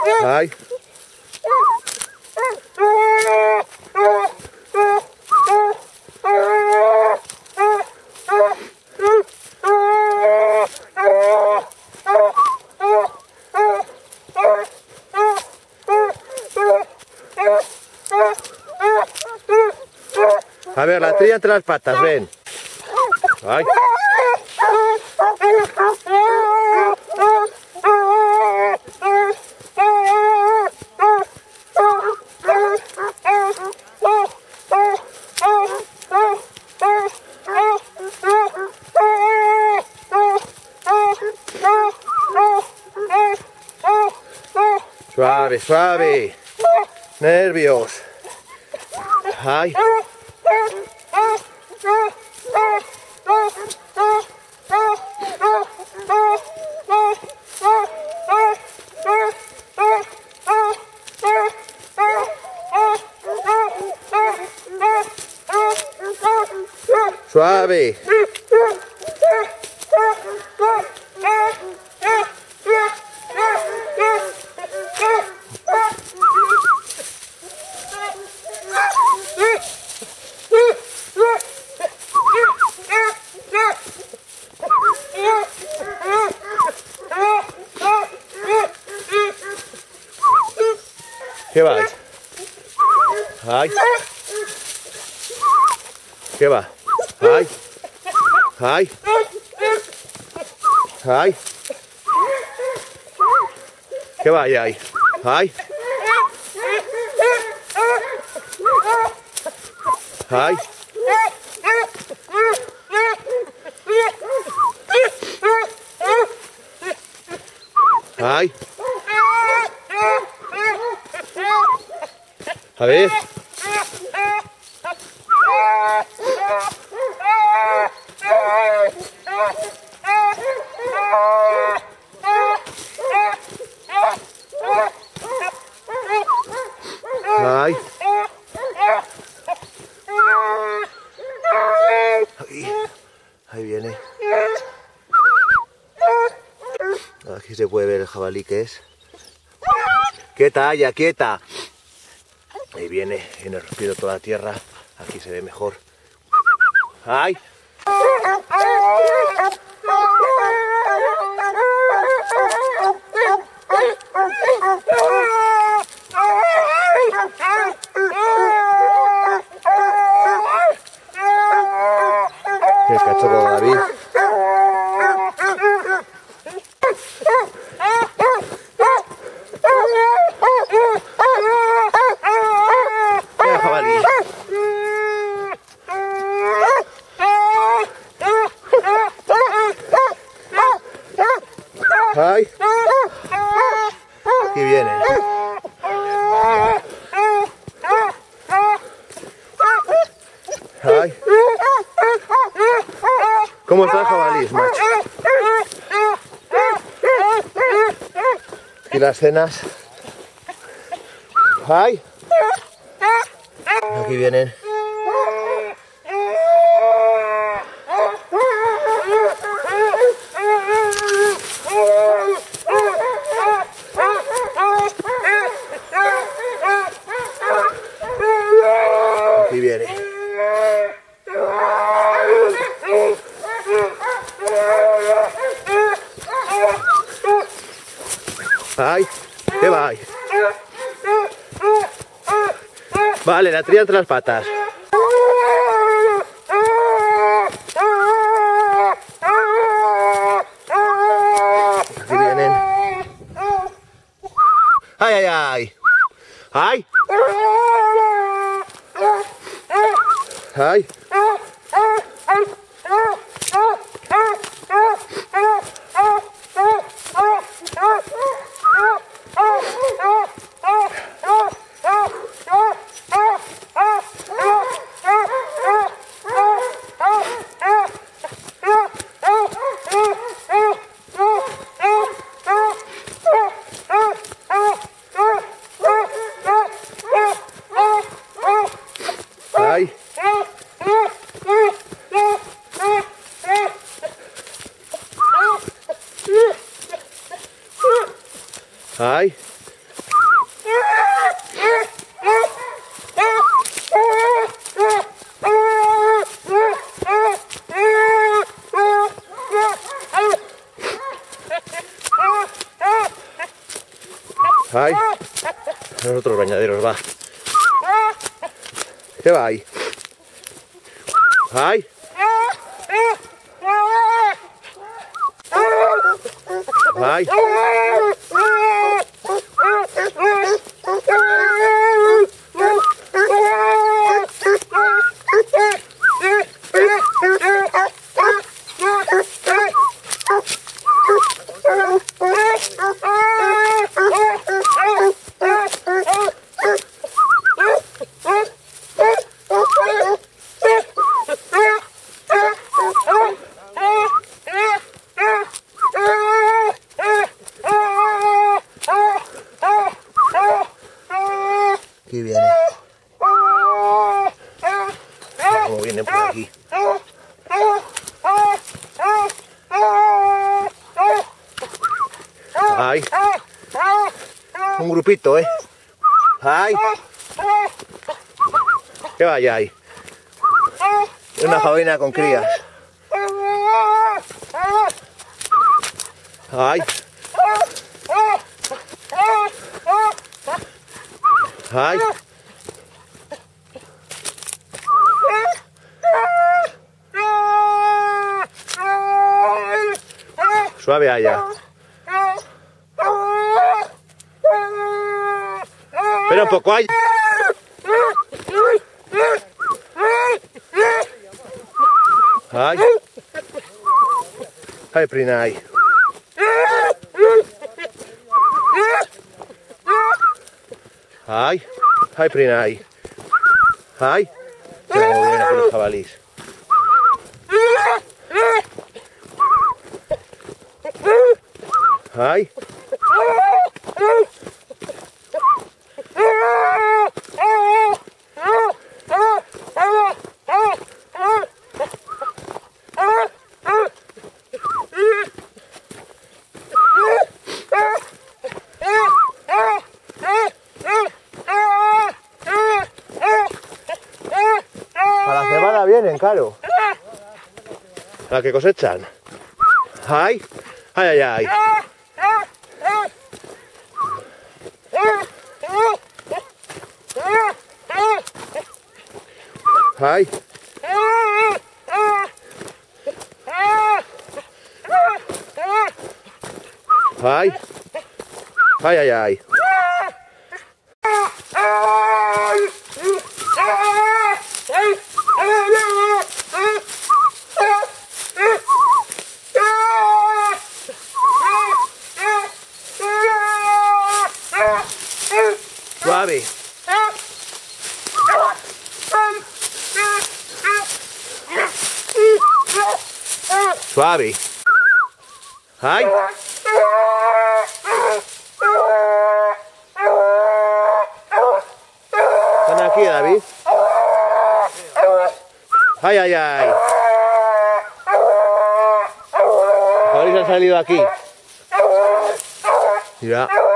Ay. A ver, la trilla entre las patas, ven. Ay. Suave, suave. Nervios. Ay. Suave. ¿Qué va? Ay. ¿Qué va? Ay. Ay. Ay. ¿Qué va ahí? Ay. Ay. Ay. Ay. A ver. Ay. Ahí viene. Aquí se puede ver el jabalí que es. Quieta, Aya, quieta. Ahí viene rompiendo toda la tierra. Aquí se ve mejor. ¡Ay! ¡Qué cachorro, David! ¡Qué jabalí! ¡Ay! Aquí viene. ¡Ay! ¿Cómo está el jabalí, macho? Y las cenas. ¡Ay! Aquí vienen. Aquí viene. ¡Ay! ¿Qué va? Vale, la trilla entre las patas. Aquí vienen. ¡Ay, ay, ay! ¡Ay! ¡Ay! ¡Ay! ¡Ay! Ay, los otros bañaderos, va. ¿Qué va ahí? Ay. Ay. Aquí viene. Como vienen por aquí. Ay. Un grupito, ¿eh? Ay. ¿Qué vaya ahí? Una jabalina con crías. Ay. Ay. Suave allá. Espera un poco, ay. Ay. Ay, Prinay. Ay. Ay, Prinay. Ay. Mira cómo vienen con los jabalís. Ay. A la cebada vienen, claro. A la que cosechan. Ay. Ay, ay, ay. Ay. Ay. Ay, ay, ay. Suave. Suave. Ay. ¿Están aquí, David? Ay, ay, ay. Los jabalíes han salido aquí. Mira.